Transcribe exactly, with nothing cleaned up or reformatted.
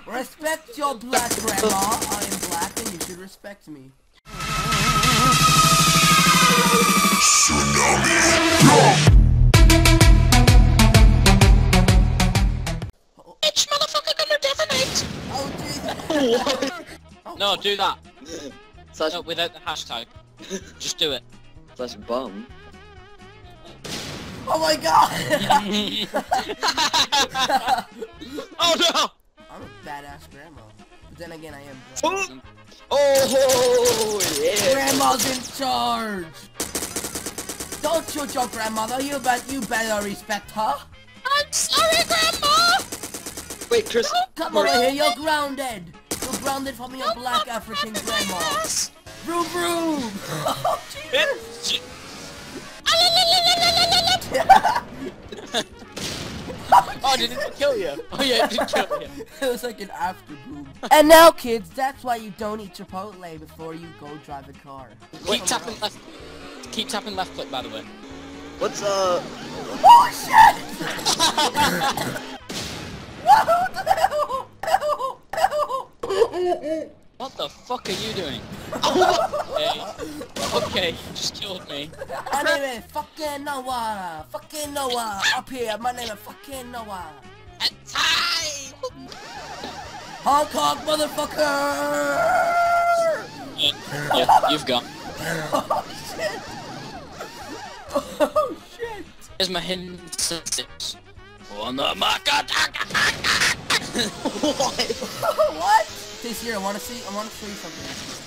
Respect your black grandma. I am black and you should respect me. Tsunami. Bitch, motherfucker, gonna detonate. Oh, Jesus. What? No, do that. Slash, No, without the hashtag. Just do it. slash bum. Oh my God. Oh no! I'm a badass grandma. But then again, I am black. Oh, yeah. Grandma's in charge. Don't shoot your grandmother. You bet. You better respect her. I'm sorry, Grandma. Wait, Chris. Come over here. You're grounded. You're grounded from your black African grandma. Vroom vroom. Oh Jesus. Oh, did it kill you? Oh yeah, it did kill you. It was like an after boom. And now, kids, that's why you don't eat Chipotle before you go drive a car. Keep tapping left. Keep tapping left click, by the way. What's uh? Oh shit! What the hell? What the fuck are you doing? Okay. Okay, you just killed me. My name is fucking Noah. Fucking Noah. Up here, my name is fucking Noah. Time. Hong Kong, motherfucker! Yeah, yeah, you've gone. Oh shit! Oh shit! Here's my hidden six. On the market. What? What? Taysir, I wanna see. I wanna show you something.